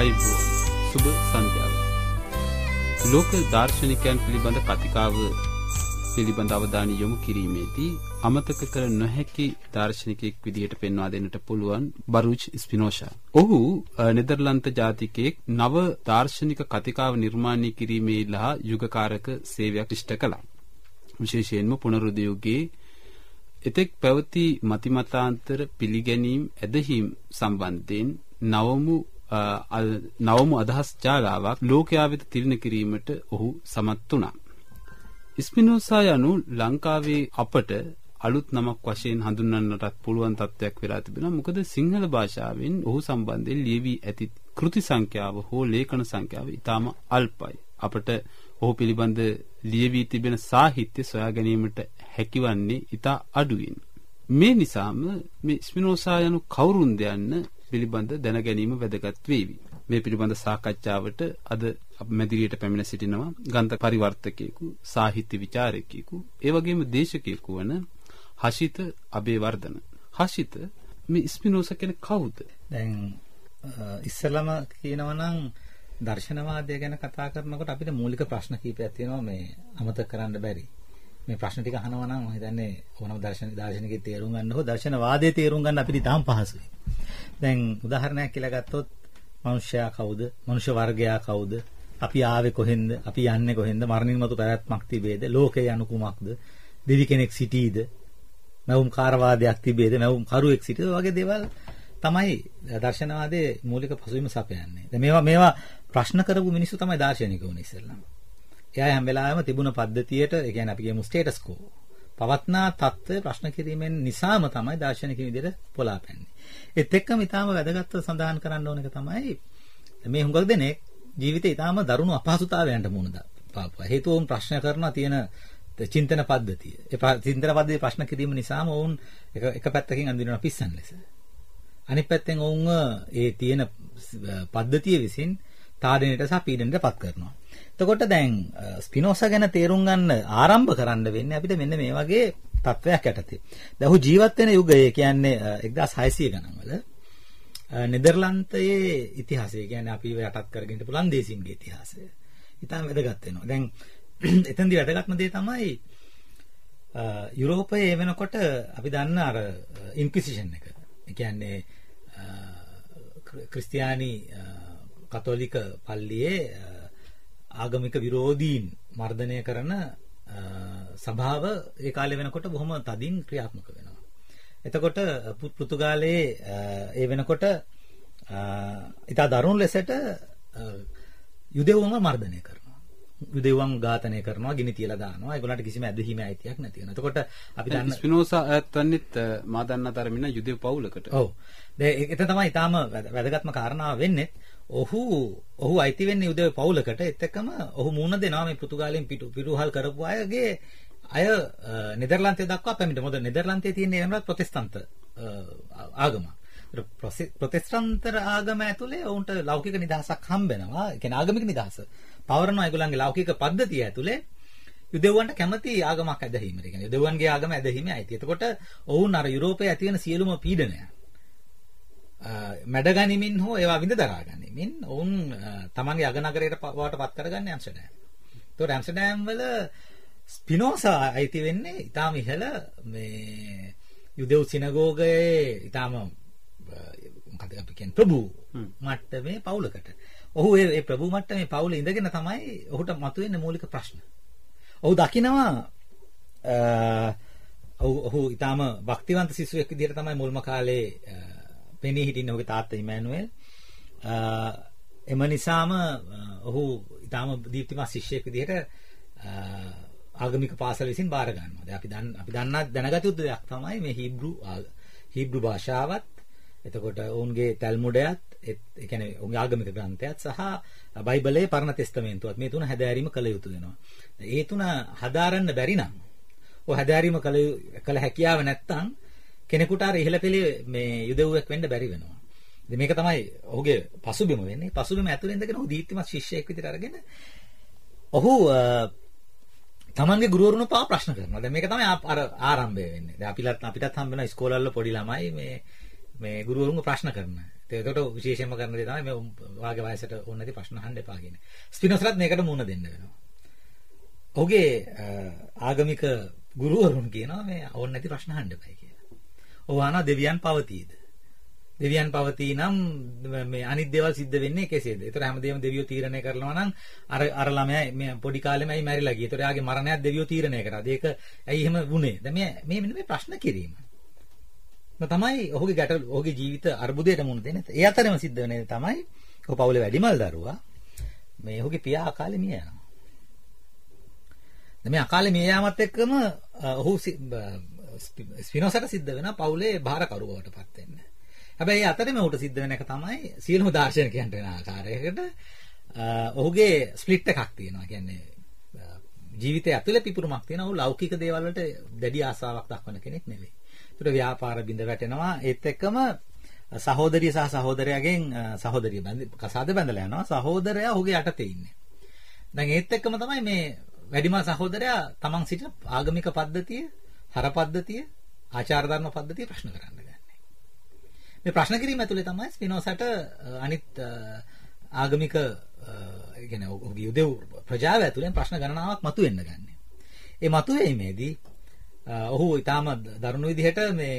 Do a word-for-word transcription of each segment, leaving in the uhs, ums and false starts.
අයිබෝන් සුබ සන්ධ්‍යාව. ලෝක දාර්ශනිකයන් පිළිබඳ කතිකාව පිළිබඳ අවධානය යොමු කිරීමේදී අමතක කර නොහැකි දාර්ශනිකයෙක් විදිහට පෙන්වා දෙන්නට පුළුවන් බරූච් ස්පිනෝෂා. ඔහු නෙදර්ලන්ත ජාතිකයෙක් නව දාර්ශනික කතිකාව නිර්මාණය කිරීමේ ලහ යුගකාරක සේවයක් ඉෂ්ට කළා. විශේෂයෙන්ම පුනරුද්ද යුගයේ එතෙක් පැවති මතිමතාන්තර පිළිගැනීම් ඇදහිම් සම්බන්ධයෙන් නවමු නවමු අදහස් ජාලාවක් ලෝකයා වෙත තිළින කිරීමට ඔහු සමත් වුණා. ස්පිනෝසා යනු ලංකාවේ අපට අලුත් නමක් වශයෙන් හඳුන්වන්නටත් පුළුවන් තත්ත්වයක් වෙලා තිබෙනවා. මොකද සිංහල භාෂාවෙන් ඔහු සම්බන්ධයෙන් ලියවී ඇති කෘති සංඛ්‍යාව හෝ ලේඛන සංඛ්‍යාව ඉතාම අල්පයි. අපට ඔහු පිළිබඳ ලියවී තිබෙන සාහිත්‍ය සොයා ගැනීමට හැකිවන්නේ ඉතා අඩුවෙන්. මේ නිසාම මේ ස්පිනෝසා යනු කවුරුන්ද යන්න පිළිබඳ දැන ගැනීම වැදගත් වේවි. මේ පිළිබඳ සාකච්ඡාවට අද මැදිරියට පැමිණ සිටිනවා ගන්ධ පරිවර්තකයෙකු, සාහිත්‍ය විචාරකයෙකු, ඒ වගේම දේශකයෙකු වන හෂිත අබේවර්ධන. හෂිත, මේ ස්පිනෝසා කියන්නේ කවුද? දැන් ඉස්සලම කියනවා නම් දර්ශනවාදය ගැන කතා කරනකොට අපිට මූලික ප්‍රශ්න කීපයක් තියෙනවා මේ අමතක කරන්න බැරි. මේ ප්‍රශ්න ටික අහනවා නම් මම හිතන්නේ ඕනම දර්ශන දාර්ශනිකයෙක් තේරුම් ගන්න හෝ දර්ශනවාදයේ තේරුම් ගන්න අපිට ඉතාම පහසුයි. දැන් උදාහරණයක් කියලා ගත්තොත් මනුෂ්‍යයා කවුද? මනුෂ්‍ය වර්ගයා කවුද? අපි ආවේ කොහෙන්ද? අපි යන්නේ කොහෙන්ද? මරණින් මතු පැවැත්මක් තිබේද? ලෝකේ යනු කුමක්ද? දෙවි කෙනෙක් සිටීද? මවුම් කාර්යවාදයක් තිබේද? මවුම් කරුවෙක් සිටීද? වගේ දේවල් තමයි දර්ශනවාදයේ මූලික පසුබිම සපයන්නේ. දැන් මේවා මේවා ප්‍රශ්න කරපු මිනිස්සු තමයි දාර්ශනිකවුනේ ඉස්සෙල්ලා. එයා හැම වෙලාවෙම තිබුණ පද්ධතියට, ඒ කියන්නේ අපි කියමු ස්ටේටස් කෝ, පවත්නා තත්ත්වය ප්‍රශ්න කිරීමෙන් නිසාම තමයි දාර්ශනික විදිහට පොළාපැන්නේ. ඒත් එක්කම ඊටාම වැදගත්ව සඳහන් කරන්න ඕන එක තමයි මේ හුඟක් දෙනෙක් ජීවිතේ ඊටාම දරුණු අපහසුතාවයන්ට මුහුණ පාපුවා. හේතුව වුන් ප්‍රශ්න කරනවා තියෙන චින්තන පද්ධතිය. ඒ චින්තන පද්ධතිය ප්‍රශ්න කිරීම නිසාම වුන් එක එක පැත්තකින් අඳිනවා පිස්සන් ලෙස. අනිත් පැත්තෙන් වුන් ඒ තියෙන පද්ධතිය විසින් තාඩනයට සහ පීඩනයට පත් කරනවා. එතකොට දැන් ස්පිනෝසා ගැන තේරුම් ගන්න ආරම්භ කරන්න වෙන්නේ අපිට මෙන්න මේ වගේ තත්වයක් යටතේ. දැන් ඔහු ජීවත් වෙන යුගය කියන්නේ එක්දාස් හයසිය ගණන් වල නෙදර්ලන්තයේ ඉතිහාසය කියන්නේ අපි යටත් කරගෙන ඉන්න පුළුවන් දේශින්ගේ ඉතිහාසය. ඉතාලම වැදගත් වෙනවා. දැන් එතෙන්දී වැදගත්ම දේ තමයි යුරෝපයේ වෙනකොට අපි දන්න අර ඉන්ක්විසිෂන් එක. ඒ කියන්නේ ක්‍රිස්තියානි කතෝලික පල්ලියේ ආගමික විරෝධීන් මර්ධනය කරන සභාව ඒ කාලේ වෙනකොට බොහොම තදින් ක්‍රියාත්මක වෙනවා. එතකොට පෘතුගාලයේ ඒ වෙනකොට ඉතා දරුණු ලෙසට යුදෙව්වන්ව මර්ධනය කරනවා. යුදෙව්වන් ඝාතනය කරනවා, ගිනි තියලා දානවා. ඒගොල්ලන්ට කිසිම ඇදහිීමේ අයිතියක් නැති වෙනවා. එතකොට අපි දන්න ස්පිනෝසා ඇත්තන්නෙත් මා දන්න තරමින් යුදෙව් පවුලකට. ඔව්. දැන් එතන තමයි ඊටාම වැදගත්ම කාරණාව වෙන්නේ. ඔහු ඔහු අයිති වෙන්නේ යුදෙව් පවුලකට. ඒත් එක්කම ඔහු මුණ දෙනවා මේ පෘතුගාලයෙන් පිටු පිටුහල් කරපු අයගේ අය නෙදර්ලන්තය දක්වා පැමිණෙන්න. මොකද නෙදර්ලන්තයේ තියෙන වෙනම ප්‍රොටෙස්ටන්ත ආගම. ප්‍රොටෙස්ටන්ත ආගම ඇතුලේ ඔවුන්ට ලෞකික නිදහසක් හම්බ වෙනවා. ඒ කියන්නේ ආගමික නිදහස. පවරනවා ඒගොල්ලන්ගේ ලෞකික පද්ධතිය ඇතුලේ යුදෙව්වන්ට කැමති ආගමක් ඇදහිීමට. ඒ කියන්නේ යුදෙව්වන්ගේ ආගම ඇදහිීමේ අයිතිය. එතකොට ඔවුන් අර යුරෝපයේ ඇති වෙන සියලුම පීඩනයන් මැඩ ගනිමින් හෝ ඒවා විඳ දරා ගනිමින් ඔවුන් තමන්ගේ අගනගරයට වට පත් කරගන්න ඇම්ස්ටර්ඩම්. ඒතකොට ඇම්ස්ටර්ඩම් වල ස්පිනෝසා අයිති වෙන්නේ ඊටාම ඉහළ මේ යුදෙව් සිනගෝගයේ ඊටාම මොකද අපි කියන්නේ ප්‍රභූ මට්ටමේ පවුලකට. ඔහු ඒ ප්‍රභූ මට්ටමේ පවුලේ ඉඳගෙන තමයි ඔහුට මතුවෙන මූලික ප්‍රශ්න. ඔහු දකිනවා ඔහු ඊටාම භක්තිවන්ත සිසුවෙක් විදිහට තමයි මුල්ම කාලේ පෙනී හිටින්නේ ඔහුගේ තාත්තා ඉමැනුවෙල්. එම නිසාම ඔහු ඊටාම දීප්තිමත් ශිෂ්‍යයෙක් විදිහට ආගමික පාසල විසින් බාර ගන්නවා. දැන් අපි දන්න අපි දන්නා දැනගත යුතු දෙයක් තමයි මේ හීබ්‍රු හීබ්‍රු භාෂාවත්, එතකොට ඔවුන්ගේ තල්මුඩයත්, ඒ කියන්නේ ඔවුන්ගේ ආගමික ග්‍රන්ථයත් සහ බයිබලයේ පරණ තෙස්තමේන්තුවත් මේ තුන හැදෑරීම කළ යුතු වෙනවා. ඒ තුන හදාරන්න බැරි නම්, ඔය හැදෑරීම කළ කළ හැකියාව නැත්තම් කෙනෙකුට අර ඉහළ පෙළේ මේ යුදෙව්වෙක් වෙන්න බැරි වෙනවා. ඉතින් මේක තමයි ඔහුගේ පසුබිම වෙන්නේ. පසුබිම ඇතුළේ ඉඳගෙන ඔහු දීප්තිමත් ශිෂ්‍යයෙක් විදිහට අරගෙන ඔහු තමන්ගේ ගුරුවරුන් පාව ප්‍රශ්න කරනවා. දැන් මේක තමයි අර ආරම්භය වෙන්නේ. දැන් අපිලත් අපිටත් හම්බ වෙන ඉස්කෝලවල පොඩි ළමයි මේ මේ ගුරුවරුන්ව ප්‍රශ්න කරනවා. ඒකට විශේෂයෙන්ම කරන දේ තමයි මේ වාගේ වයසට ඕන නැති ප්‍රශ්න අහන්න එපා කියන්නේ. ස්පිනෝසාත් මේකට මුහුණ දෙන්න වෙනවා. ඔහුගේ ආගමික ගුරුවරුන් කියනවා මේ ඕන නැති ප්‍රශ්න අහන්න එපයි කියලා. ඔහු අහනවා දෙවියන් පවතීද? දෙවියන් පවතී නම් මේ අනිත් දේවල් සිද්ධ වෙන්නේ කෙසේද? ඒතර හැමදේම දෙවියෝ තීරණය කරනවා නම් අර අර ළමයා මේ පොඩි කාලෙමයි මැරිලා ගියේ. ඒතර එයාගේ මරණයත් දෙවියෝ තීරණය කරා. ඒක ඇයි එහෙම වුනේ? දැන් මේ මේ මෙන්න මේ ප්‍රශ්න කිරීම. තමයි ඔහුගේ ගැටලු ඔහුගේ ජීවිත අර්බුදයට මුහුණ දෙන්නේ. ඒ අතරෙම සිද්ධ වෙන්නේ තමයි ඔහු පවුලේ වැඩිමල් දරුවා මේ ඔහුගේ පියා අකාලේ මිය යනවා. දැන් මේ අකාලේ මිය යාමත් එක්කම ඔහු ස්පිනෝසාට සිද්ධ වෙනවා පවුලේ භාරකරු බවට පත් වෙන්න. හැබැයි ඒ අතරෙම ඔහුට සිද්ධ වෙන එක තමයි සියලුම දාර්ශනිකයන්ට වෙන ආකාරයකට ඔහුගේ ස්ප්ලිට් එකක් තියෙනවා. කියන්නේ ජීවිතය ඇතුලේ පිපුරුමක් තියෙනවා. ඔහු ලෞකික දේවල් වලට දැඩි ආසාවක් දක්වන කෙනෙක් නෙවෙයි. ඒතර ව්‍යාපාර බිඳ වැටෙනවා. ඒත් එක්කම සහෝදරිය සහ සහෝදරයාගෙන් සහෝදරිය බැඳ කසාද බැඳලා යනවා. සහෝදරයා ඔහුගේ යටතේ ඉන්නේ. දැන් ඒත් එක්කම තමයි මේ වැඩිමල් සහෝදරයා තමන් සිටින ආගමික පද්ධතිය, හර පද්ධතිය, ආචාර ධර්ම පද්ධතිය ප්‍රශ්න කරන්න ගන්නේ. මේ ප්‍රශ්න කිරීම ඇතුලේ තමයි ස්පිනෝසාට අනිත් ආගමික කියන්නේ ඔහුගේ යුදෙව් ප්‍රජාව ඇතුලෙන් ප්‍රශ්න ගණනාවක් මතුවෙන්න ගන්නේ. ඒ මතුවීමේදී ඔහු ඊටාම දරුණු විදිහට මේ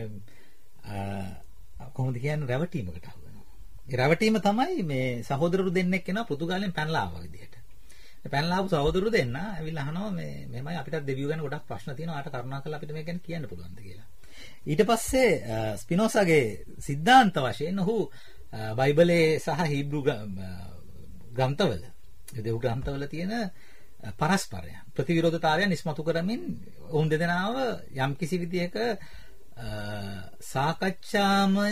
කොහොමද කියන්නේ රැවටීමකට අහු වෙනවා. ඒ රැවටීම තමයි මේ සහෝදරරු දෙන්නෙක් කෙනා පෘතුගාලෙන් පැනලා ආවා විදිහට. මේ පැනලා ආපු සහෝදරරු දෙන්න ඇවිල්ලා අහනවා මේ මෙහෙමයි අපිටත් දෙවියෝ ගැන ගොඩක් ප්‍රශ්න තියෙනවා. ආට කරුණාකරලා අපිට මේක ගැන කියන්න පුළුවන්ද කියලා. ඊට පස්සේ ස්පිනෝසාගේ સિદ્ધාන්ත වශයෙන් ඔහු බයිබලයේ සහ හීබ්‍රු ග්‍රන්ථවල යුදෙව් ග්‍රන්ථවල තියෙන පරස්පරය ප්‍රතිවිරෝධතාවයන් ඉස්මතු කරමින් ඔවුන් දෙදෙනාව යම්කිසි විදියක සාකච්ඡාමය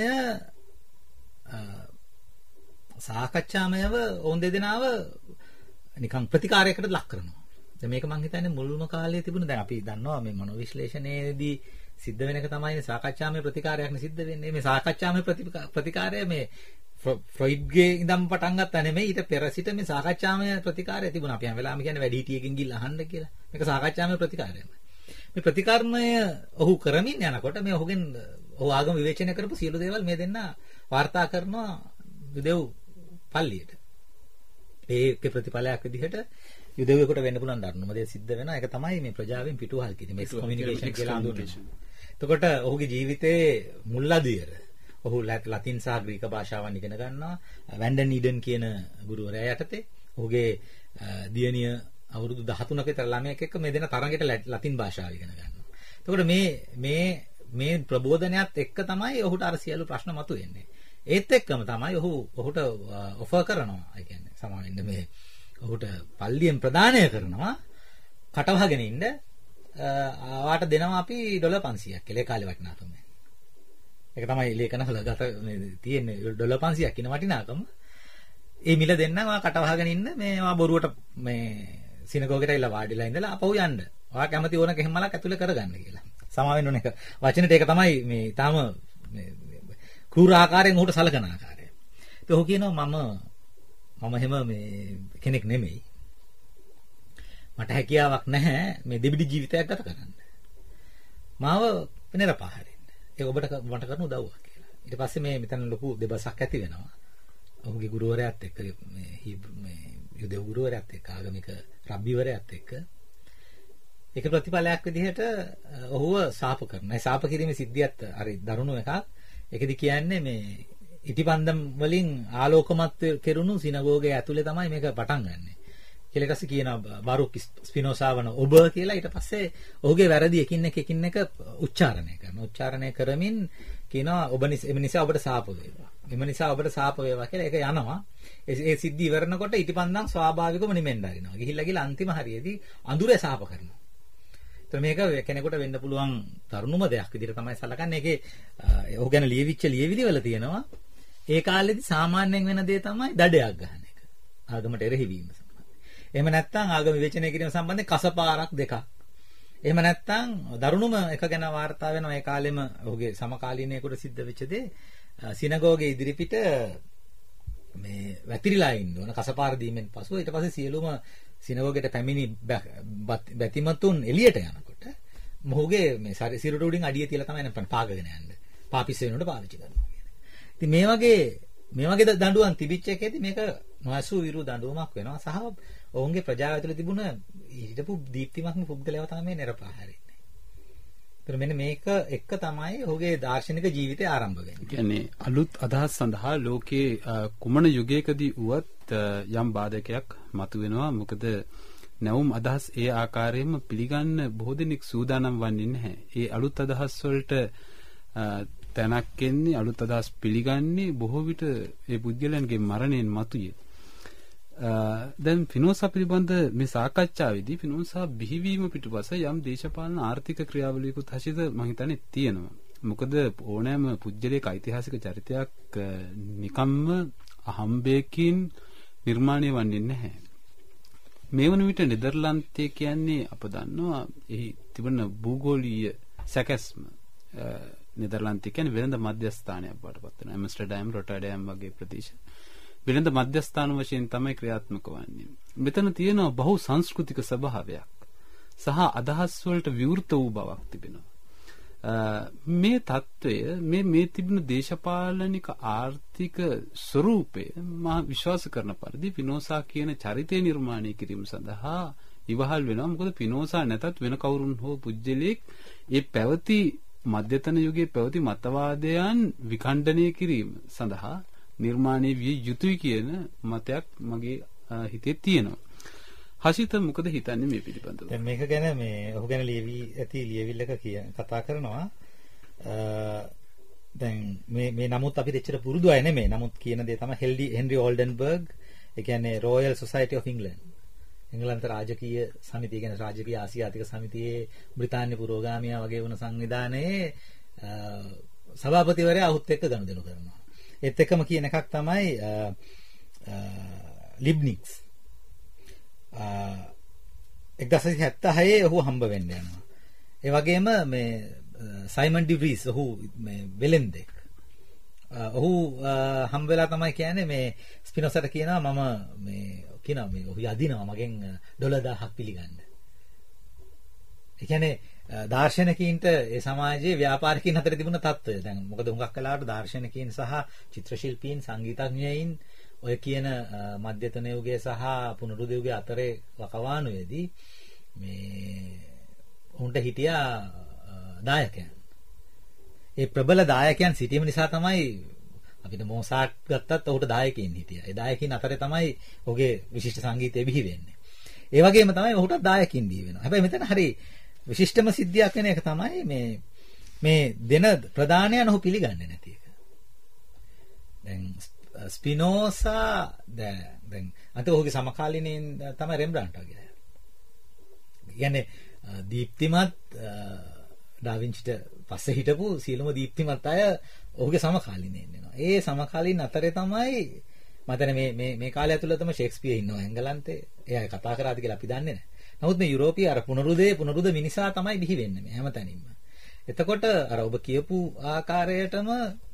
සාකච්ඡාමයව ඔවුන් දෙදෙනාව නිකන් ප්‍රතිකාරයකට ලක් කරනවා. දැන් මේක මම හිතන්නේ මුල්ම කාලේ තිබුණ දැන් අපි දන්නවා මේ මනෝවිශ්ලේෂණයේදී සිද්ධ වෙන එක තමයි සාකච්ඡාමය ප්‍රතිකාරයක් නේ සිද්ධ වෙන්නේ. මේ සාකච්ඡාමය ප්‍රතිකාරය මේ ෆ්‍රොයිඩ්ගේ ඉඳන් පටන් ගත්තා නෙමෙයි ඊට පෙර සිට මේ සාකච්ඡාමය ප්‍රතිකාරය තිබුණා. අපි හැම වෙලාවෙම කියන්නේ වැඩිහිටියකින් ගිහිල්ලා අහන්න කියලා. මේක සාකච්ඡාමය ප්‍රතිකාරයයි. මේ ප්‍රතිකර්මය ඔහු කරමින් යනකොට මේ ඔහුගෙන් ඔහු ආගම විවේචනය කරපු සියලු දේවල් මේ දෙන්න වාර්තා කරනවා යුදෙව් පල්ලියට. ඒකේ ප්‍රතිඵලයක් විදිහට යුදෙව්වෙකුට වෙන්න පුළුවන් ධර්මම දේ සිද්ධ වෙනවා. ඒක තමයි මේ ප්‍රජාවෙන් පිටුවහල් කිරීම. එක්ස් කොමියුනිකේෂන් කියලා හඳුන්වනවා. එතකොට ඔහුගේ ජීවිතයේ මුල්ලදියර ඔහු ලතින් සහ ග්‍රීක භාෂාවන් ඉගෙන ගන්නවා. වැන්ඩන් ඊඩන් කියන ගුරුවරයා යටතේ ඔහුගේ දියණිය අවුරුදු දහතුනක විතර ළමයෙක් එක්ක මේ දෙන තරඟයට ලතින් භාෂාව ඉගෙන ගන්නවා. එතකොට මේ මේ මේ ප්‍රබෝධනයත් එක්ක තමයි ඔහුට අර සියලු ප්‍රශ්න මතුවෙන්නේ. ඒත් එක්කම තමයි ඔහු ඔහුට ඔෆර් කරනවා. ඒ කියන්නේ සමාවෙන්න මේ ඔහුට පල්ලියෙන් ප්‍රදානය කරනවා කටවහගෙන ඉන්න ආවාට දෙනවා අපි ඩොලර් පන්සියයක් කියලා ඒ කාලේ වටිනාකම. ඒක තමයි ලේඛනවල ගත තියෙන්නේ ඩොලර් පන්සියයක් කියන වටිනාකම. ඒ මිල දෙන්නම් ඔයා කටවහගෙන ඉන්න මේ ඔයා බොරුවට මේ සිනගෝගෙට ඇවිල්ලා වාඩිලා ඉඳලා අපහු යන්න. ඔයා කැමති ඕන කෙහෙමලක් ඇතුලේ කරගන්න කියලා. සමාවෙන්න ඕන එක. වචනෙට ඒක තමයි මේ ඊටාම මේ ක්‍රූර ආකාරයෙන් උහුට සලකන ආකාරය. ඉතින් ඔහු කියනවා මම මම එහෙම මේ කෙනෙක් නෙමෙයි. මට හැකියාවක් නැහැ මේ දෙබිඩි ජීවිතයක් ගත කරන්න. මාව පෙනෙරපාහරින්න. ඒක ඔබට මට කරන උදව්වක් කියලා. ඊට පස්සේ මේ මෙතන ලොකු දෙබසක් ඇති වෙනවා. ඔහුගේ ගුරුවරයාත් එක්ක මේ මේ යුදෙව් ගුරුවරයාත් එක්ක ආගමික රබ්බිවරයාත් එක්ක ඒක ප්‍රතිඵලයක් විදිහට ඔහුව සාප කරනවා. ඒ සාප කිරීමේ සිද්ධියත් හරි දරුණු එකක්. ඒකෙදි කියන්නේ මේ ඉටිපන්දම් වලින් ආලෝකමත් කෙරුණු සිනගෝගේ ඇතුලේ තමයි මේක පටන් ගන්නෙ. කියලා ඊට පස්සේ කියනවා බරුක් ස්පිනෝසා වන ඔබ කියලා. ඊට පස්සේ ඔහුගේ වැරදි එකින් එක එකින් එක උච්චාරණය කරනවා. උච්චාරණය කරමින් කියනවා ඔබ නිසා ඔබට සාප වේවා. එම නිසා ඔබට සාප වේවා කියලා ඒක යනවා. ඒ සිද්ධි ඉවරනකොට ඉටිපන්දම් ස්වාභාවිකවම නිමෙන්න හරිනවා. ගිහිල්ලා ගිහිල්ලා අන්තිම හරියේදී අඳුරේ සාප කරනවා. ඒත් මේක කෙනෙකුට වෙන්න පුළුවන් තරුණුම දෙයක් විදිහට තමයි සලකන්නේ. ඒකේ ඔහු ගැන ලියවිච්ච ලියවිලිවල තියෙනවා ඒ කාලේදී සාමාන්‍යයෙන් වෙන දේ තමයි දඩයක් ගන්න එක. ආගමට එරෙහි වීම සම්බන්ධයෙන්. එහෙම නැත්නම් ආගම විවේචනය කිරීම සම්බන්ධයෙන් කසපාරක් දෙකක්. එහෙම නැත්නම් දරුණුම එක ගැන වාර්තා වෙනවා ඒ කාලෙම ඔහුගේ සමකාලීනයෙකුට සිද්ධ වෙච්ච දේ සිනගෝගේ ඉදිරිපිට මේ වැතිරිලා ඉන්න ඕන කසපාර දීමෙන් පසුව ඊට පස්සේ සියලුම සිනගෝගේට පැමිණි බැතිමතුන් එළියට යනකොට මොහුගේ මේ සිරුර උඩින් අඩිය තියලා තමයි නැපන් පාගගෙන යන්නේ. පාපිස් වෙනකොට පාවිච්චි කරනවා කියන්නේ. ඉතින් මේ වගේ මේ වගේ දඬුවම් තිබිච්ච එකේදී මේක නොඇසු විරු දඬුවමක් වෙනවා සහ ඔවුන්ගේ ප්‍රජාව ඇතුළේ තිබුණ හිටපු දීප්තිමත්ම පුද්ගලයව තමයි නිරපා හැරෙන්නේ. ඒතර මෙන්න මේක එක්ක තමයි ඔහුගේ දාර්ශනික ජීවිතය ආරම්භ වෙන්නේ. කියන්නේ අලුත් අදහස් සඳහා ලෝකේ කුමන යුගයකදී වුවත් යම් බාධකයක් මතුවෙනවා. මොකද නැවුම් අදහස් ඒ ආකාරයෙන්ම පිළිගන්න බොහෝ දෙනෙක් සූදානම් වන්නේ නැහැ. ඒ අලුත් අදහස් වලට තැනක් එන්නේ අලුත් අදහස් පිළිගන්නේ බොහෝ විට ඒ පුද්ගලයන්ගේ මරණයෙන් මතුවේ. දැන් ෆිනෝසා පිළිබඳ මේ සාකච්ඡාවේදී ෆිනෝසා බිහිවීම පිටුපස යම් දේශපාලන ආර්ථික ක්‍රියාවලියකුත් හසිත මම හිතන්නේ තියෙනවා. මොකද ඕනෑම පුද්ගලයක ඓතිහාසික චරිතයක් නිකම්ම අහම්බයකින් නිර්මාණය වන්නේ නැහැ. මේ වන විට නෙදර්ලන්තය කියන්නේ අප දන්නවා එහි තිබෙන භූගෝලීය සැකැස්ම. නෙදර්ලන්තය කියන්නේ වෙළඳ මධ්‍යස්ථානයක් බවට පත් වෙනවා. ඇම්ස්ටර්ඩෑම්, රොටර්ඩෑම් වගේ ප්‍රදේශ වෙළඳ මධ්‍යස්ථාන වශයෙන් තමයි ක්‍රියාත්මක වන්නේ. මෙතන තියෙනවා බහු සංස්කෘතික ස්වභාවයක් සහ අදහස් වලට විවෘත වූ බවක් තිබෙනවා. මේ తত্ত্বය මේ මේ තිබෙන දේශපාලනික ආර්ථික ස්වરૂපය මා විශ්වාස කරන පරිදි ෆිනෝසා කියන චරිතය නිර්මාණය කිරීම සඳහා ඉවහල් වෙනවා. මොකද ෆිනෝසා නැතත් වෙන කවුරුන් හෝ පුජ්‍යලෙක් ඒ පැවති මධ්‍යතන යුගයේ පැවති මතවාදයන් විඛණ්ඩනය කිරීම සඳහා නිර්මාණය විය යුතුයි කියන මතයක් මගේ හිතේ තියෙනවා. හසිත මොකද හිතන්නේ මේ පිළිබඳව? දැන් මේක ගැන මේ ඔහු ගැන ලියවි ඇති ලියවිල්ලක කතා කරනවා. දැන් මේ මේ නමුත් අපි දෙච්චර පුරුදු අය නෙමෙයි. නමුත් කියන දේ තමයි හෙල්ඩි හෙන්රි ඕල්ඩන්බර්ග්, ඒ කියන්නේ රොයල් සොසයිටි ඔෆ් ඉංග්ලන්ඩ්. එංගලන්ත රාජකීය සමිතිය කියන්නේ රාජකීය ආසියාතික සමිතියේ බ්‍රිතාන්‍ය පුරෝගාමියා වගේ වුණ සංවිධානයේ සභාපතිවරයා ඔහුත් එක්ක ගනුදෙනු කරනවා. ඒත් එක්කම කියන එකක් තමයි ලිබ්නික්ස් එක්දහස් හැත්තෑ ඔහු හම්බ වෙන්න යනවා. ඒ වගේම මේ සයිමන් ඩිව්‍රීස් ඔහු මේ වෙලෙන්දෙක්. ඔහු හම්බ වෙලා තමයි කියන්නේ මේ ස්පිනෝසාට කියනවා මම මේ කියනවා මේ ඔහු යදිනවා මගෙන් ඩොලර් දහයක් පිළිගන්න. ඒ කියන්නේ දාර්ශනිකයින්ට ඒ සමාජයේ ව්‍යාපාරිකයින් අතර තිබුණ තත්ත්වය. දැන් මොකද හුඟක් කලාවට දාර්ශනිකයින් සහ චිත්‍රශිල්පීන් සංගීතඥයින් ඔය කියන මධ්‍යතන යුගයේ සහ පුනරුද යුගයේ අතරේ වකවානුවේදී මේ උන්ට හිටියා දායකයන්. ඒ ප්‍රබල දායකයන් සිටීම නිසා තමයි අපිට මොසාට් ගත්තත් ඔහුට දායකයින් හිටියා. ඒ දායකයින් අතරේ තමයි ඔහුගේ විශිෂ්ට සංගීතය බිහි වෙන්නේ. ඒ වගේම තමයි ඔහුට දායකයින් දී වෙනවා. හැබැයි මෙතන හරි විශිෂ්ටම සිද්ධියක් වෙන එක තමයි මේ මේ දෙන ප්‍රදානයන් ඔහු පිළිගන්නේ නැති එක. දැන් ස්පිනෝසා දැන් අත ඔහුගේ සමකාලීනයින් තමයි රෙම්බ්‍රන්ට් වගේ. කියන්නේ දීප්තිමත් ඩා වින්චිට පස්සේ හිටපු සියලුම දීප්තිමත් අය ඔහුගේ සමකාලීනයින් වෙනවා. ඒ සමකාලීන අතරේ තමයි මතන මේ මේ මේ කාලය ඇතුළතම ෂේක්ස්පියර් ඉන්නවා එංගලන්තේ. එයා කතා කරාද කියලා අපි දන්නේ නැහැ. නමුත් මේ යුරෝපීය අර පුනරුදේ පුනරුද මිනිසා තමයි බිහි වෙන්නේ මේ හැමතැනින්ම. එතකොට අර ඔබ කියපු ආකාරයටම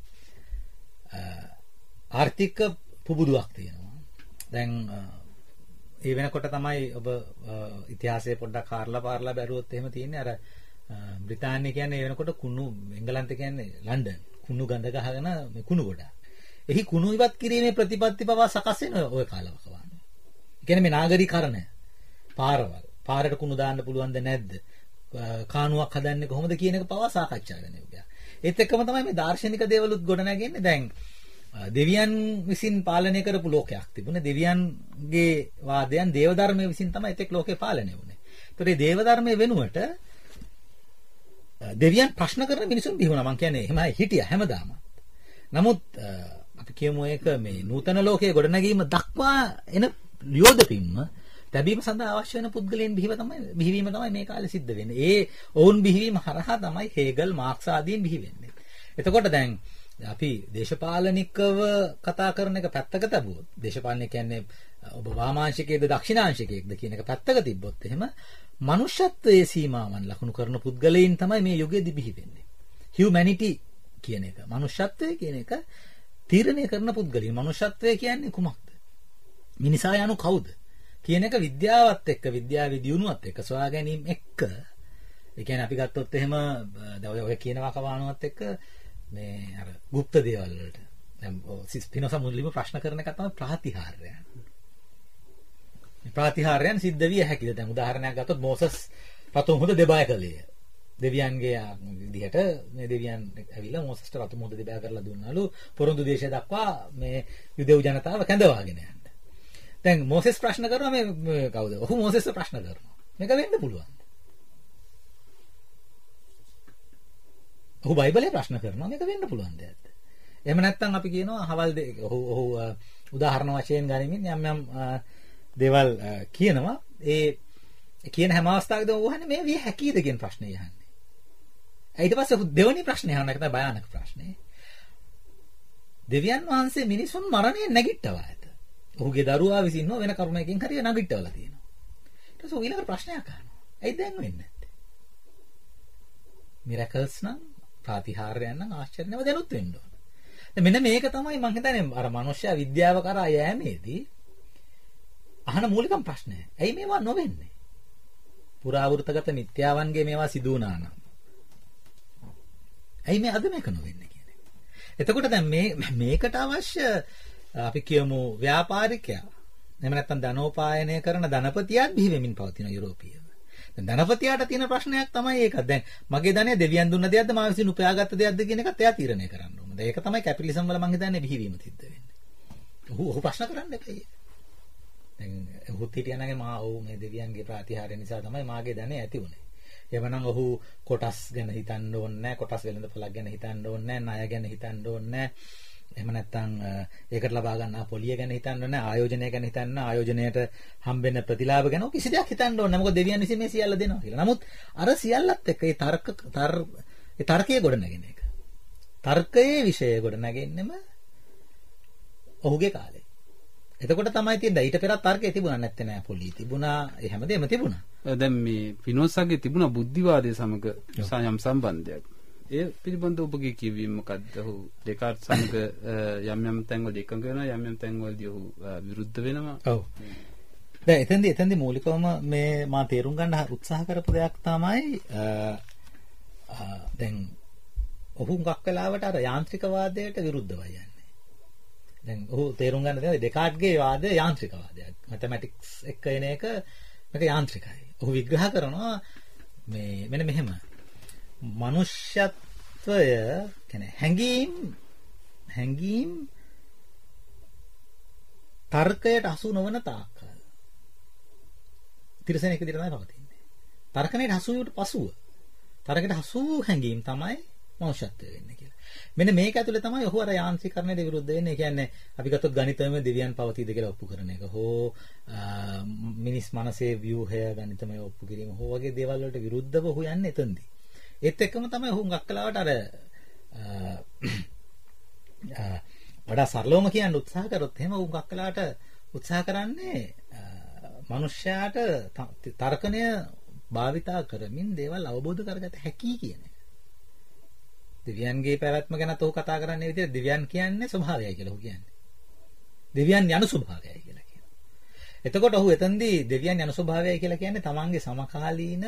ආර්ථික පුබුදුවක් තියෙනවා. දැන් ඒ වෙනකොට තමයි ඔබ ඉතිහාසයේ පොඩ්ඩක් කාර්ලා පාර්ලා බැලුවොත් එහෙම තියෙන්නේ අර බ්‍රිතාන්‍ය කියන්නේ ඒ වෙනකොට කුණු එංගලන්ත කියන්නේ ලන්ඩන් කුණු ගඳ ගහගෙන මේ කුණු ගොඩ. එහි කුණු ඉවත් කිරීමේ ප්‍රතිපත්ති පවා සකස් වෙන ඔය කාලවකවාන. ඒ කියන්නේ මේ නාගරිකකරණය පාරවල් පාරට කුණු දාන්න පුළුවන්ද නැද්ද? කානුවක් හදන්නේ කොහොමද කියන එක පවා සාකච්ඡා කරන යුගයක්. ඒත් එක්කම තමයි මේ දාර්ශනික දේවලුත් ගොඩ නැගෙන්නේ. දැන් දෙවියන් විසින් පාලනය කරපු ලෝකයක් තිබුණේ. දෙවියන්ගේ වාදයන් දේව ධර්මයේ විසින් තමයි එතෙක් ලෝකේ පාලනය වුනේ. ඒතකොට මේ දේව ධර්මයේ වෙනුවට දෙවියන් ප්‍රශ්න කරන මිනිසුන් බිහි වුණා. මං කියන්නේ එහෙමයි හිටියා හැමදාම. නමුත් අපි කියමු ඒක මේ නූතන ලෝකයේ ගොඩනැගීම දක්වා එන යෝධපින්ම ලැබීම සඳහා අවශ්‍ය වෙන පුද්ගලයන් බිහිව තමයි බිහිවීම තමයි මේ කාලේ සිද්ධ වෙන්නේ. ඒ ඔවුන් බිහිවීම හරහා තමයි හේගල් මාක්ස් ආදීන් බිහි වෙන්නේ. එතකොට දැන් අපි දේශපාලනිකව කතා කරන එක පැත්තක තබුවොත් දේශපාලනය කියන්නේ ඔබ වාමාංශිකයේද දක්ෂිණාංශිකයේද කියන එක පැත්තක තිබ්බොත් එහෙම මනුෂ්‍යත්වයේ සීමාවන් ලකුණු කරන පුද්ගලයන් තමයි මේ යුගයේදී බිහි වෙන්නේ. humanity කියන එක මනුෂ්‍යත්වය කියන එක තීරණය කරන පුද්ගලයන්. මනුෂ්‍යත්වය කියන්නේ කුමක්ද? මිනිසා යනු කවුද? කියන එක විද්‍යාවත් එක්ක විද්‍යාවේ දියුණුවත් එක්ක සොයා ගැනීම එක්ක ඒ කියන්නේ අපි ගත්තොත් එහෙම ඔය කියනවා කවානුවත් එක්ක මේ අර গুপ্ত දේවල් වලට දැන් ස්පිනෝසා මුලින්ම ප්‍රශ්න කරන එක තමයි ප්‍රාතිහාර්යයන්. මේ ප්‍රාතිහාර්යයන් සිද්ධ විය හැකිද? දැන් උදාහරණයක් ගත්තොත් මෝසස් රතු මුහුද දෙබෑ කළේ. දෙවියන්ගේ විදිහට මේ දෙවියන් ඇවිල්ලා මෝසස්ට රතු මුහුද දෙබෑ කරලා දුන්නාලු පොරොන්දු දේශය දක්වා මේ යුදෙව් ජනතාව කැඳවාගෙන යන්න. දැන් මෝසස් ප්‍රශ්න කරනවා මේ කවුද? ඔහු මෝසස්ට ප්‍රශ්න කරනවා. මේක වෙන්න පුළුවන්. ඔහු බයිබලයේ ප්‍රශ්න කරනවා මේක වෙන්න පුළුවන් දෙයක්ද? එහෙම නැත්නම් අපි කියනවා හවල් දෙක ඔහු ඔහු උදාහරණ වශයෙන් ගනිමින් යම් යම් දේවල් කියනවා ඒ කියන හැම අවස්ථාවකදීම ඔහු අහන්නේ මේ විය හැකියද කියන ප්‍රශ්නේ අහන්නේ. ඊට පස්සේ ඔහු දෙවෙනි ප්‍රශ්නේ අහන එක තමයි භයානක ප්‍රශ්නේ. දෙවියන් වහන්සේ මිනිසුන් මරණයෙන් නැගිට්ටවා ඇත. ඔහුගේ දරුවා විසින් නෝ වෙන කරුණකින් හරිය නැගිට්ටවලා තියෙනවා. ඊට පස්සේ ඊළඟ ප්‍රශ්නයක් අහනවා. ඇයි දැන් වෙන්නේ නැත්තේ? මිරකල්ස් නම් ප්‍රාතිහාර්යයන් නම් ආශ්චර්යනව දැනුත් වෙන්න ඕන. දැන් මෙන්න මේක තමයි මම හිතන්නේ අර මනුෂ්‍ය විද්‍යාව කරා යෑමේදී අහන මූලිකම ප්‍රශ්නය. ඇයි මේවා නොවෙන්නේ? පුරාවෘත්තගත මිත්‍යාවන්ගේ මේවා සිදු වුණා නම්. ඇයි මේ අද මේක නොවෙන්නේ කියන එක. එතකොට දැන් මේ මේකට අවශ්‍ය අපි කියමු ව්‍යාපාරිකයා එහෙම නැත්නම් ධනෝපායනය කරන ධනපතියාත් බිහි වෙමින් පවතින යුරෝපීයව. දැන් ධනපතියාට තියෙන ප්‍රශ්නයක් තමයි ඒක. දැන් මගේ ධනය දෙවියන් දුන්න දෙයක්ද මා විසින් උපයාගත්ත දෙයක්ද කියන එකත් එයා තීරණය කරන්න ඕන. ඒක තමයි කැපිටලිසම් වල මම හිතන්නේ බිහිවීම සිද්ධ වෙන්නේ. ඔහු ඔහු ප්‍රශ්න කරන්න එපා. දැන් ඔහුත් හිටියනගේ මා ඔව් මේ දෙවියන්ගේ ප්‍රාතිහාර්ය නිසා තමයි මාගේ ධනය ඇති වුනේ. එවනම් ඔහු කොටස් ගැන හිතන්න ඕනේ නැහැ, කොටස් වෙළඳපොළක් ගැන හිතන්න ඕනේ නැහැ, ණය ගැන හිතන්න ඕනේ නැහැ. එහෙම නැත්නම් ඒකට ලබා ගන්නා පොලිය ගැන හිතන්න ඕනේ, ආයෝජනය ගැන හිතන්න, ආයෝජනයට හම්බෙන ප්‍රතිලාභ ගැන කිසි දෙයක් හිතන්න ඕනේ නැහැ. මොකද දෙවියන් විසින් මේ සියල්ල දෙනවා කියලා. නමුත් අර සියල්ලත් එක්ක ඒ තර්ක තර ඒ තර්කයේ ගොඩ නැගෙන එක. තර්කයේ විෂය ගොඩ නැගෙන්නෙම ඔහුගේ කාලේ. එතකොට තමයි තියෙන්නේ ඊට පෙරත් තර්කයේ තිබුණා නැත්තේ නෑ පොලිය තිබුණා ඒ හැමදේම තිබුණා. දැන් මේ ෆිනෝසාගේ තිබුණා බුද්ධිවාදයේ සමග යම් සම්බන්ධයක්. ඒ පිළිබඳව ඔබගේ කියවීම මොකද්ද? ඔහු ඩෙකාර්ට් සමග යම් යම් තැන්වල එකඟ වෙනවා යම් යම් තැන්වලදී ඔහු විරුද්ධ වෙනවා. ඔව්. දැන් එතෙන්දී එතෙන්දී මූලිකවම මේ මා තේරුම් ගන්න උත්සාහ කරපු දෙයක් තමයි දැන් ඔහු හුඟක් වෙලාවට අර යාන්ත්‍රිකවාදයට විරුද්ධවයි යන්නේ. දැන් ඔහු තේරුම් ගන්න දේ ඩෙකාර්ට්ගේ වාදය යාන්ත්‍රිකවාදයක්. මැතමැටික්ස් එක්ක එන එක මේක යාන්ත්‍රිකයි. ඔහු විග්‍රහ කරනවා මේ මෙන්න මෙහෙම. මනුෂ්‍යත්වය කියන්නේ හැඟීම් හැඟීම් තර්කයට අසු නොවන තාක්කල් තිරසනෙක විදිහට තමයි පවතින්නේ. තර්කණයට හසු වීමට පසුව තර්කයට හසු හැඟීම් තමයි මනුෂ්‍යත්වය වෙන්නේ කියලා. මෙන්න මේක ඇතුලේ තමයි ඔහු අර යාන්ත්‍රීකරණයට විරුද්ධ වෙන්නේ. ඒ කියන්නේ අපි ගත්තොත් ගණිතමය දෙවියන් පවතීද කියලා ඔප්පු කරන එක හෝ මිනිස් මනසේ ව්‍යුහය ගණිතමය ඔප්පු කිරීම හෝ වගේ දේවල් වලට විරුද්ධව ඔහු යන්නේ එතනදී. ඒත් එක්කම තමයි ඔහු හුඟක් කලාවට අර වඩා සරලවම කියන්න උත්සාහ කරොත් එහෙම ඔහු හුඟක් කලාවට උත්සාහ කරන්නේ මනුෂ්‍යයාට තර්කණය භාවිතා කරමින් දේවල් අවබෝධ කරගත හැකි කියන එක. දෙවියන්ගේ පැවැත්ම ගැනත් ඔහු කතා කරන්නේ විදිහට දෙවියන් කියන්නේ ස්වභාවයයි කියලා ඔහු කියන්නේ. දෙවියන් යන ස්වභාවයයි කියලා කියනවා. එතකොට ඔහු එතෙන්දී දෙවියන් යන ස්වභාවයයි කියලා කියන්නේ තමන්ගේ සමකාලීන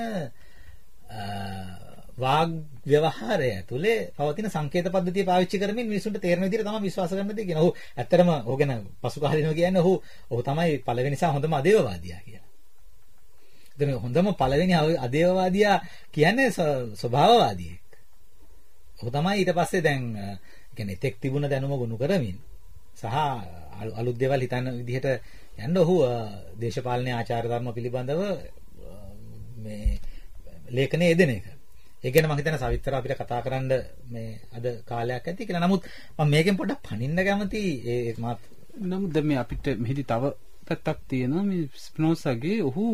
වාග් ව්‍යවහාරය ඇතුලේ පවතින සංකේත පද්ධතිය පාවිච්චි කරමින් මිනිසුන්ට තේරෙන විදිහට තමයි විශ්වාස කරන්න දෙන්නේ කියන. ඔහු ඇත්තටම ඔහු ගැන පසු කාලීනව කියන්නේ ඔහු ඔහු තමයි පළවෙනි සහ හොඳම අදේවවාදියා කියලා. එතන හොඳම පළවෙනි අදේවවාදියා කියන්නේ ස්වභාවවාදියෙක්. ඔහු තමයි ඊට පස්සේ දැන් කියන්නේ තෙක් තිබුණ දැනුම ගොනු කරමින් සහ අලුත් දේවල් හිතන විදිහට යන්න ඔහු දේශපාලන ආචාර ධර්ම පිළිබඳව මේ ලේඛනයේ යෙදෙන එක. ඒ ගැන මම හිතන සවිස්තර අපිට කතා කරන්න මේ අද කාලයක් ඇති කියලා. නමුත් මම මේකෙන් පොඩ්ඩක් පණින්න කැමති ඒ මාත් නමුත් දැන් මේ අපිට මෙහිදී තව පැත්තක් තියෙනවා මේ ස්පිනෝසාගේ ඔහු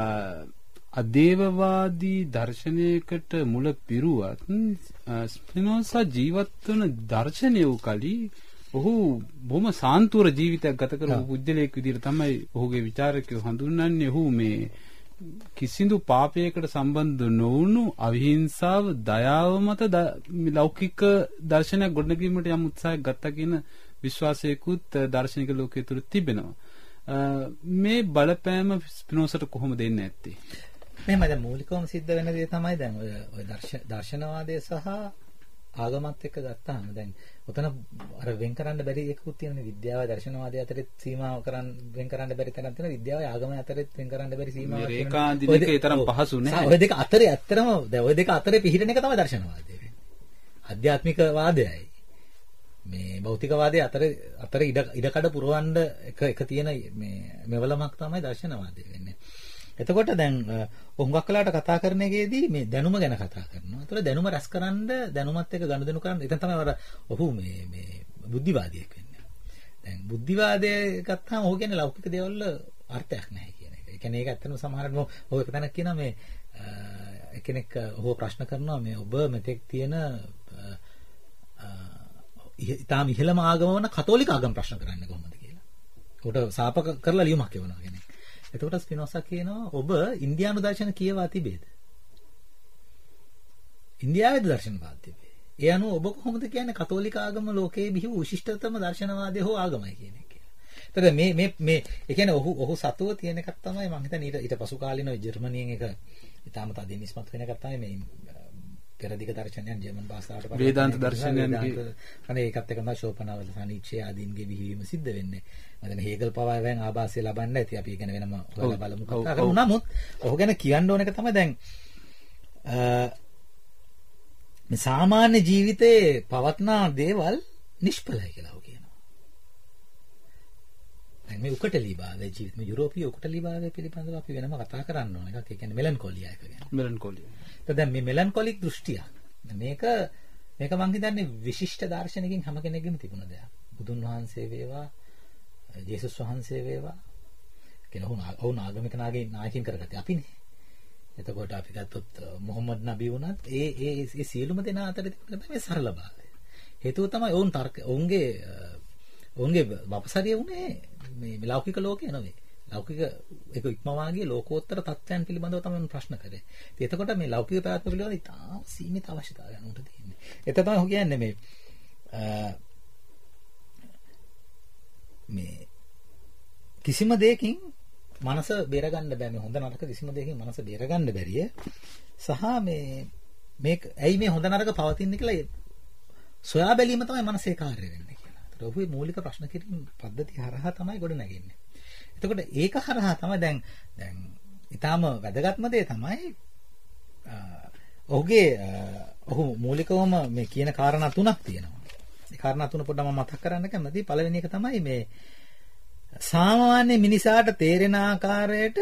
අදේවවාදී දර්ශනයකට මුල පිරුවත් ස්පිනෝසා ජීවත් වන දර්ශනය වූ කලී ඔහු බොහොම සාන්තුර ජීවිතයක් ගත කරපු පුද්ගලයෙක් විදිහට තමයි ඔහුගේ ਵਿਚාරකයෝ හඳුන්වන්නේ. ඔහු මේ කිසිදු පාපයකට සම්බන්ධ නොවුණු අවිහිංසාව දයාව මත ලෞකික දර්ශනයක් ගොඩනැගීමට යම් උත්සාහයක් ගත්තා කියන විශ්වාසයකුත් දාර්ශනික ලෝකයේ තුල තිබෙනවා. මේ බලපෑම ස්පිනෝසාට කොහොමද දෙන්නේ නැත්තේ? මෙහෙම දැන් මූලිකවම සිද්ධ වෙන දේ තමයි දැන් ඔය ඔය දර්ශනවාදය සහ ආගමත් එක්ක ගත්තාම දැන් ඔතන අර වෙන් කරන්න බැරි එකකුත් තියෙනනේ විද්‍යාව දර්ශනවාදය අතරේ සීමාව කරන් වෙන් කරන්න බැරි තැනක් තියෙනවා විද්‍යාවයි ආගම අතරේ වෙන් කරන්න බැරි සීමාවක් තියෙනවා. මේ රේඛාන්දිනික ඒ තරම් පහසු නෑ. ඔය දෙක අතරේ ඇත්තටම දැන් ඔය දෙක අතරේ පිහිටන එක තමයි දර්ශනවාදය වෙන්නේ. ආධ්‍යාත්මික වාදයයි මේ භෞතිකවාදයේ අතර අතර ඉඩ ඉඩකඩ පුරවන්න එක එක තියෙන මේ මෙවලමක් තමයි දර්ශනවාදය වෙන්නේ. එතකොට දැන් හුඟක් වෙලාට කතා කරන එකේදී මේ දැනුම ගැන කතා කරනවා. ඒතර දැනුම රැස්කරන දැනුමත් එක්ක ගනුදෙනු කරන්න. එතන තමයි අර ඔහු මේ මේ බුද්ධිවාදියෙක් වෙන්නේ. දැන් බුද්ධිවාදය ගත්තාම ඔහු කියන්නේ ලෞකික දේවල් වල අර්ථයක් නැහැ කියන එක. ඒ කියන්නේ ඒක ඇත්තටම සමහරවිට ඔහු එක තැනක් කියනවා මේ කෙනෙක් ඔහු ප්‍රශ්න කරනවා මේ ඔබ මෙතෙක් තියෙන ඊටාම ඉහළම ආගම වන කතෝලික ආගම ප්‍රශ්න කරන්නේ කොහොමද කියලා. උකට සාප කරලා ලියුමක් එවනවා කෙනෙක්. එතකොට ස්පිනෝසා කියනවා ඔබ ඉන්දියානු දර්ශන කියවා තිබේද? ඉන්දියාවේ දර්ශනවාද තිබේ. ඒ අනුව ඔබ කොහොමද කියන්නේ කතෝලික ආගම ලෝකයේ බිහි වූ විශිෂ්ටතම දර්ශනවාදය හෝ ආගමයි කියන එක කියලා. එතකොට මේ මේ මේ ඒ කියන්නේ ඔහු ඔහු සතුව තියෙන එකක් තමයි මම හිතන්නේ ඊට ඊට පසු කාලිනව ජර්මනියෙන් එක ඊටම තදින් ඉස්මතු වෙන එකක් තමයි මේ පෙරදිග දර්ශනයන් ජර්මන් භාෂාවට පරිවර්තනය වේදාන්ත දර්ශනයන් අනේ ඒකත් එක්කම ශෝපනාවල සනීච්චේ ආදීන්ගේ බිහිවීම සිද්ධ වෙන්නේ. මම දැන් හේගල් පවා වෙන් ආభాසය ලබන්නේ නැති අපි ඉගෙන වෙනම හොයලා බලමු කතා කරමු. නමුත් ඔහු ගැන කියන්න ඕන එක තමයි දැන් මේ සාමාන්‍ය ජීවිතයේ පවත්නා දේවල් නිෂ්ඵලයි කියලා ඔහු කියනවා. දැන් මේ උකටලීභාවය ජීවිත මේ යුරෝපීය උකටලීභාවය පිළිබඳව අපි වෙනම කතා කරන්න ඕන එකක්. ඒ කියන්නේ මෙලන්කෝලියා එක ගැන. මෙලන්කෝලියා. දැන් මේ මෙලන්කොලික් දෘෂ්ටිය මේක මේක මං හිතන්නේ විශිෂ්ට දාර්ශනිකයින් හැම කෙනෙක්ගෙම තිබුණ දෙයක්. බුදුන් වහන්සේ වේවා ජේසුස් වහන්සේ වේවා කියන ඔවුන් ආගමික නායකයින් කරගත්තේ අපිනේ. එතකොට අපි ගත්තොත් මොහම්මද් නබි වුණත් ඒ ඒ ඒ සියලුම දෙනා අතර තිබුණ තමයි සරලභාවය. හේතුව තමයි ඔවුන් තර්ක ඔවුන්ගේ ඔවුන්ගේ වපසරිය උනේ මේ ලෞකික ලෝකේ නෙවෙයි. ලෞකික ඒක ඉක්මවාගේ ලෝකෝත්තර තත්ත්වයන් පිළිබඳව තමයි ප්‍රශ්න කරේ. ඉතින් එතකොට මේ ලෞකික පැවැත්ම පිළිබඳව ඉතාම සීමිත අවශ්‍යතාවයන් උන්ට තියෙන්නේ. ඒක තමයි ඔහු කියන්නේ මේ මේ කිසිම දෙයකින් මනස බේරගන්න බෑ. මේ හොඳ නරක කිසිම දෙයකින් මනස බේරගන්න බැරිය. සහ මේ මේක ඇයි මේ හොඳ නරක පවතින්නේ කියලා සොයා බැලීම තමයි මනසේ කාර්යය වෙන්නේ කියලා. ඒතර ඔහුගේ මූලික ප්‍රශ්න කිරීම පද්ධතිය හරහා තමයි ගොඩ නැගෙන්නේ. එතකොට ඒක හරහා තමයි දැන් දැන් ඊටාම වැදගත්ම දේ තමයි ඔහුගේ ඔහු මූලිකවම මේ කියන කාරණා තුනක් තියෙනවා. ඒ කාරණා තුන පොඩ්ඩක් මම මතක් කරන්න කැමතියි. පළවෙනි එක තමයි මේ සාමාන්‍ය මිනිසාට තේරෙන ආකාරයට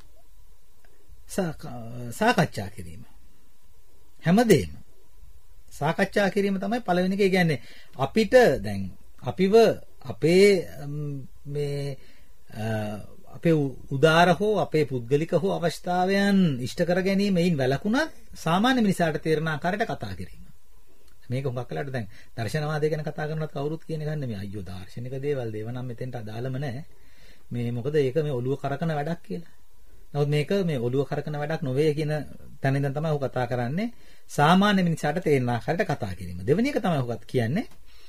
සාකච්ඡා කිරීම. හැමදේම සාකච්ඡා කිරීම තමයි පළවෙනි එක. ඒ කියන්නේ අපිට දැන් අපිව අපේ මේ අපේ උදාර හෝ අපේ පුද්ගලික හෝ අවස්ථාවයන් ඉෂ්ට කර ගැනීම එයින් වැළකුණත් සාමාන්‍ය මිනිසාට තේරෙන ආකාරයට කතා කිරීම. මේක හුඟක් වෙලාවට දැන් දර්ශනවාදය ගැන කතා කරනවත් කවුරුත් කියන එක නෙමෙයි. අයියෝ දාර්ශනික දේවල් දේව නම් මෙතෙන්ට අදාළම නැහැ. මේ මොකද ඒක මේ ඔළුව කරකන වැඩක් කියලා. නමුත් මේක මේ ඔළුව කරකන වැඩක් නොවේ කියන තැන ඉඳන් තමයි ඔහු කතා කරන්නේ. සාමාන්‍ය මිනිසාට තේරෙන ආකාරයට කතා කිරීම. දෙවෙනි එක තමයි ඔහු කියන්නේ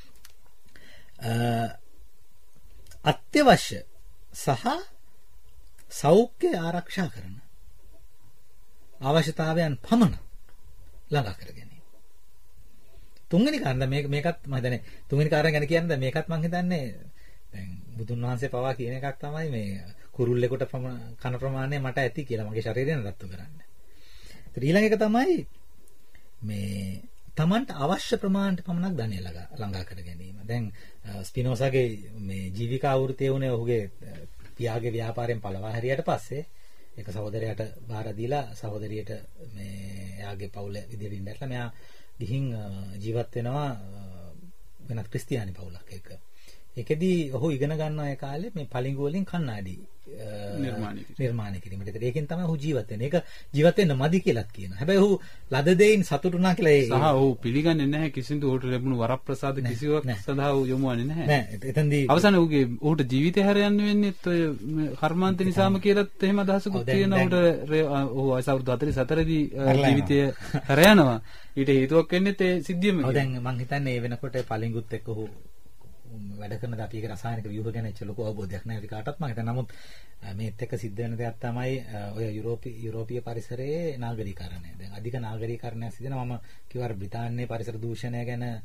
අත්‍යවශ්‍ය සහ සෞඛ්‍ය ආරක්ෂා කරන අවශ්‍යතාවයන් පමණ ළඟා කර ගැනීම. තුන්වෙනි කාරණා මේක මේකත් මම හිතන්නේ තුන්වෙනි කාරණා ගැන කියන්නේ මේකත් මම හිතන්නේ දැන් බුදුන් වහන්සේ පවා කියන එකක් තමයි මේ කුරුල්ලෙකුට කන ප්‍රමාණය මට ඇති කියලා මගේ ශරීරය නඩත්තු කරන්න. ඒත් ඊළඟ එක තමයි මේ තමන්ට අවශ්‍ය ප්‍රමාණයට පමණක් ධනය ළඟා කර ගැනීම. දැන් ස්පිනෝසාගේ මේ ජීවිකා වෘත්තිය උනේ ඔහුගේ පියාගේ ව්‍යාපාරයෙන් පළවා හැරියට පස්සේ ඒක සහෝදරයාට බාර දීලා සහෝදරියට මේ එයාගේ පවුල විදිහට ඉඳලා මෙයා ගිහින් ජීවත් වෙනවා වෙනත් ක්‍රිස්තියානි පවුලක් එක්ක. ඒකෙදි ඔහු ඉගෙන ගන්නා ඒ කාලේ මේ පලිඟු වලින් කණ්ණාඩි නිර්මාණය කිරීමට. ඒත් ඒකෙන් තමයි ඔහු ජීවත් වෙන්නේ. ඒක ජීවත් වෙන්න මදි කියලාත් කියනවා. හැබැයි ඔහු ලද දෙයින් සතුටු වුණා කියලා ඒ සහ ඔහු පිළිගන්නේ නැහැ කිසිදු ඔහුට ලැබුණු වරප්‍රසාද කිසිවක් සඳහා ඔහු යොමුවන්නේ නැහැ. නෑ. එතෙන්දී අවසාන ඔහුගේ ඔහුට ජීවිතය හැරයන්න වෙන්නේත් ඔය කර්මාන්ත නිසාම කියලාත් එහෙම අදහසකුත් තියෙන ඔහුට ඔහු වයස අවුරුදු හතළිස් හතර දී ජීවිතය හැර යනවා. ඊට හේතුවක් වෙන්නේ ඒ සිද්ධියම. ඔව් දැන් මම හිතන්නේ ඒ වෙනකොට පලිඟුත් එක්ක ඔහු වැඩ කරන ද අපි ඒක රසායනික ව්‍යුහ ගැන එච්ච ලොකු අවබෝධයක් නැහැ කාටවත් මම හිතන්නේ. නමුත් මේත් එක්ක සිද්ධ වෙන දෙයක් තමයි ඔය යුරෝපීය යුරෝපීය පරිසරයේ නාගරීකරණය. දැන් අධික නාගරීකරණයක් සිදෙනවා. මම කිව්වා බ්‍රිතාන්‍යයේ පරිසර දූෂණය ගැන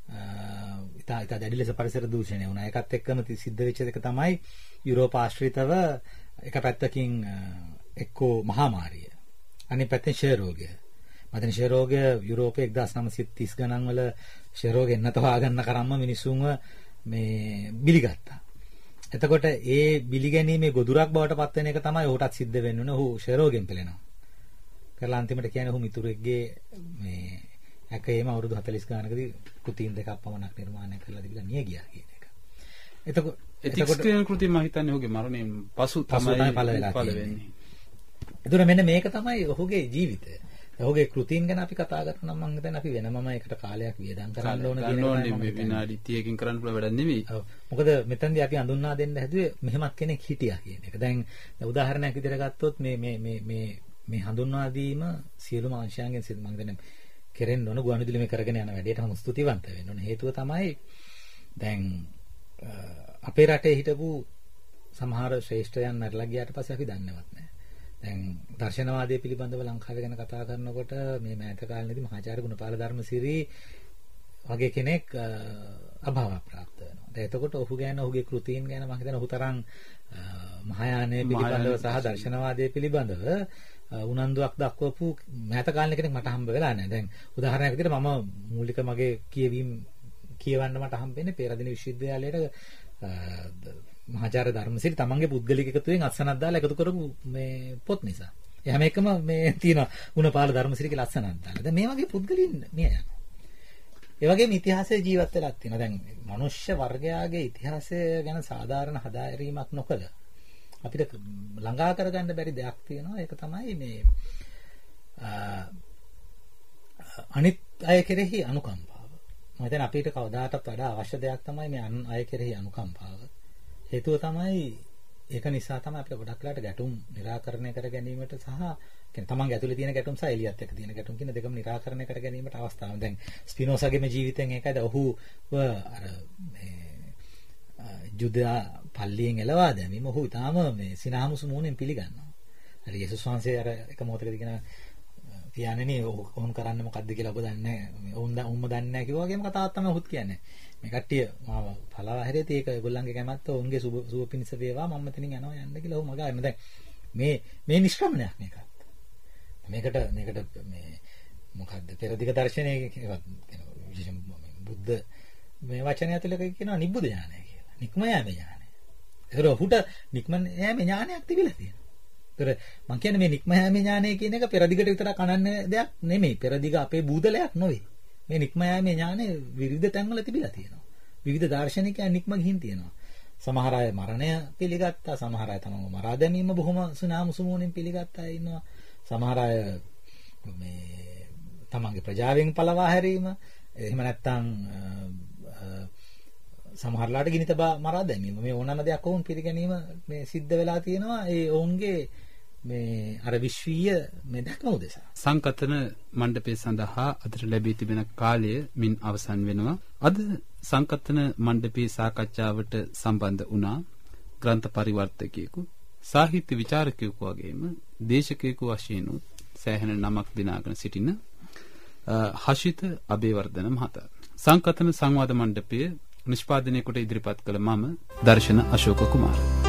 ඉතා ඉතා දැඩි ලෙස පරිසර දූෂණය වුණා. ඒකත් එක්කම සිද්ධ වෙච්ච එක තමයි යුරෝප ආශ්‍රිතව එක පැත්තකින් එක්කෝ මහාමාරිය, අනිත් පැත්තෙන් ක්ෂය රෝගය. මතන ක්ෂය රෝගය යුරෝපයේ එක්දාස් නවසිය තිස් ගණන් වල ක්ෂය රෝගෙ එන්නත හොයාගන්න කරම්ම මිනිසුන්ව මේ බිලිගත්තා. එතකොට ඒ බිලිගැනීමේ ගොදුරක් බවට පත් වෙන එක තමයි ඔහුටත් සිද්ධ වෙන්නේ. ඔහු ක්ෂය රෝගෙන් පෙළෙනවා. කරලා අන්තිමට කියන්නේ ඔහු මිතුරෙක්ගේ මේ ඇකේම අවුරුදු හතළිස් ගානකදී කෘතීන් දෙකක් පමණක් නිර්මාණය කරලා දීලා මිය ගියා කියන එක. එතකොට එතකොට කියන කෘතිය මම හිතන්නේ ඔහුගේ මරණයෙන් පසු තමයි පළ වෙලා තියෙන්නේ. එතකොට මෙන්න මේක තමයි ඔහුගේ ජීවිතය. ඔහුගේ කෘතීන් ගැන අපි කතා කරනවා නම් මම හිතන්නේ අපි වෙනමම ඒකට කාලයක් වියදම් කරන්න ඕන කියන එක මේ විනාඩි තිහකින් කරන්න පුළුවන් වැඩක් නෙවෙයි. ඔව්. මොකද මෙතනදී අපි හඳුන්වා දෙන්න හැදුවේ මෙහෙමත් කෙනෙක් හිටියා කියන එක. දැන් උදාහරණයක් විදිහට ගත්තොත් මේ මේ මේ මේ මේ හඳුන්වා දීම සියලුම අංශයන්ගෙන් සිදු මම හිතන්නේ කෙරෙන්න ඕන ගුවන්විදුලි මේ කරගෙන යන වැඩේටම ස්තුතිවන්ත වෙන්න ඕන. හේතුව තමයි දැන් අපේ රටේ හිටපු සමහර ශ්‍රේෂ්ඨයන් මැරලා ගියාට පස්සේ අපි දන්නේවත් නැහැ. දැන් දර්ශනවාදය පිළිබඳව ලංකාවේ ගැන කතා කරනකොට මේ මෑත කාලේදී මහාචාර්ය ගුණපාල ධර්මසිරි වගේ කෙනෙක් අභාව ප්‍රාප්ත වෙනවා. දැන් එතකොට ඔහු ගැන ඔහුගේ කෘතීන් ගැන මම හිතන්නේ ඔහු තරම් මහායානය පිළිබඳව සහ දර්ශනවාදය පිළිබඳව උනන්දුවක් දක්වපු මෑත කාලේ කෙනෙක් මට හම්බ වෙලා නැහැ. දැන් උදාහරණයක් විදිහට මම මූලික මගේ කියවීම කියවන්න මට හම්බෙන්නේ පේරාදෙණි විශ්වවිද්‍යාලයේ මහාචාර්ය ධර්මසිරි තමන්ගේ පුද්ගලික එකතුවෙන් අත්සනක් දාලා එකතු කරපු මේ පොත් නිසා. ඒ හැම එකම මේ තියෙනවා ගුණපාල ධර්මසිරි කියලා අත්සනක් දාලා. දැන් මේ වගේ පුද්ගලින් මිය යනවා. ඒ වගේම ඉතිහාසයේ ජීවත් වෙලා තියෙනවා. දැන් මනුෂ්‍ය වර්ගයාගේ ඉතිහාසය ගැන සාධාරණ හදාරීමක් නොකළ අපිට ළඟා කරගන්න බැරි දෙයක් තියෙනවා. ඒක තමයි මේ අනිත් අය කෙරෙහි අනුකම්පාව. මම හිතන්නේ අපිට කවදාකටත් වඩා අවශ්‍ය දෙයක් තමයි මේ අන් අය කෙරෙහි අනුකම්පාව. හේතුව තමයි ඒක නිසා තමයි අපිට ගොඩක් වෙලාට ගැටුම් निराකරණය කර ගැනීමට සහ කියන්නේ තමන්ගේ ඇතුලේ තියෙන ගැටුම් සහ එළියත් එක්ක තියෙන ගැටුම් කියන දෙකම निराකරණය කර ගැනීමට අවස්ථාවක්. දැන් ස්පිනෝසාගේම ජීවිතෙන් ඒකද ඔහු අර මේ ජුදා පල්ලියෙන් එළවා දැමීම ඔහු ඊටාම මේ සිනාමුසු මූණෙන් පිළිගන්නවා. හරි යේසුස් වහන්සේ අර එක මොහොතකදී කියන පියාණෙනි ඔවුන් කරන්නේ මොකද්ද කියලා ඔබ දන්නේ නැහැ. ඔවුන් ඔවුන්ම දන්නේ නැහැ කිව්වා වගේම කතාවක් තමයි ඔහුත් කියන්නේ. මේ කට්ටිය මාව පළවා හැරෙති ඒක ඒගොල්ලන්ගේ කැමැත්ත ඔවුන්ගේ සුබ සුබ පිණිස වේවා මම මෙතනින් යනවා යන්න කියලා ඔහු මග යන දැන් මේ මේ නිෂ්ක්‍රමණයක් මේකත්. මේකට මේකට මේ මොකද්ද පෙරදිග දර්ශනයේ විශේෂ බුද්ධ මේ වචනය ඇතුළේ කියනවා නිබ්බුද ඥානය කියලා. නික්ම යාමේ ඥානය. ඒතර ඔහුට නික්ම යාමේ ඥානයක් තිබිලා තියෙනවා. ඒතර මම කියන්නේ මේ නික්ම යාමේ ඥානය කියන එක පෙරදිගට විතරක් අනන්න දෙයක් නෙමෙයි. පෙරදිග අපේ බූදලයක් නෙවෙයි. මේ නික්ම යාමේ ඥානය විවිධ තැන්වල තිබිලා තියෙනවා. විවිධ දාර්ශනිකයන් නික්ම ගිහින් තියෙනවා. සමහර අය මරණය පිළිගත්තා, සමහර අය තමන්ව මරා දැමීම බොහොම සුනාමුසුමෝණින් පිළිගත්ත අය ඉන්නවා. සමහර අය මේ තමන්ගේ ප්‍රජාවෙන් පළවා හැරීම, එහෙම නැත්නම් සමහරලාට ගිනි තබා මරා දැමීම. මේ ඕනම දෙයක් වුන් පිළිගැනීම මේ සිද්ධ වෙලා තියෙනවා. ඒ ඔවුන්ගේ මේ අර විශ්වීය මේ දැක්ම උදෙසා. සංකතන මණ්ඩපය සඳහා අදට ලැබී තිබෙන කාලය මින් අවසන් වෙනවා. අද සංකතන මණ්ඩපයේ සාකච්ඡාවට සම්බන්ධ වුණා ග්‍රන්ථ පරිවර්තකයෙකු, සාහිත්‍ය විචාරකයෙකු වගේම දේශකයෙකු වශයෙන් සෑහෙන නමක් දිනාගෙන සිටින හෂිත අබේවර්ධන මහතා. සංකතන සංවාද මණ්ඩපය නිෂ්පාදනය කොට ඉදිරිපත් කළ මම දර්ශන අශෝක කුමාර.